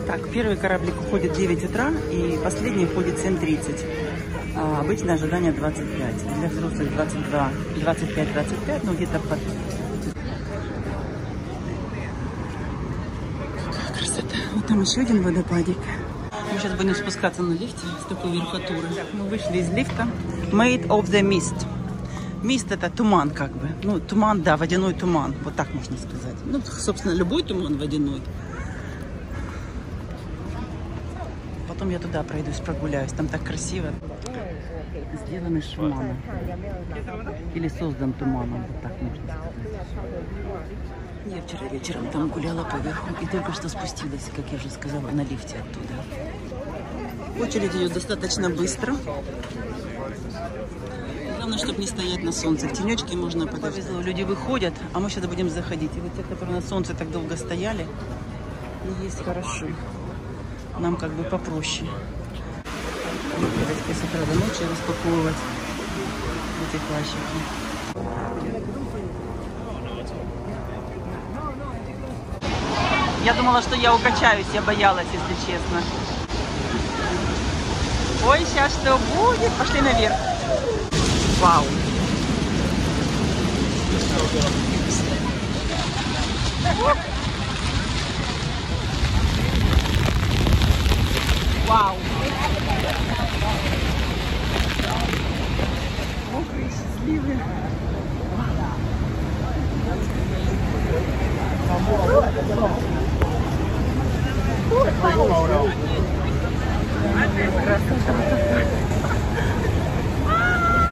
Так, первый кораблик уходит в 9 утра, и последний уходит в 7:30. Обычное ожидание 25. Для взрослых 22, 25, ну где-то под... Красота. Вот там еще один водопадик. Мы сейчас будем спускаться на лифте с такой верхотуры. Мы вышли из лифта. Made of the mist. Мист — это туман как бы. Ну, туман, да, водяной туман. Вот так можно сказать. Ну, собственно, любой туман водяной. Потом я туда пройдусь, прогуляюсь. Там так красиво. Сделан из тумана. Или создан туманом. Вот так можно сказать. Я вчера вечером там гуляла поверху и только что спустилась, как я уже сказала, на лифте оттуда. Очередь идет достаточно быстро. Главное, чтобы не стоять на солнце. В тенечке можно подождать. Повезло, люди выходят, а мы сейчас будем заходить. И вот те, которые на солнце так долго стояли, есть хорошо. Нам как бы попроще. Давайте с утра до ночи распаковывать эти плащики. Я думала, что я укачаюсь, я боялась, если честно. Ой, сейчас что будет? Пошли наверх. Вау. Оп.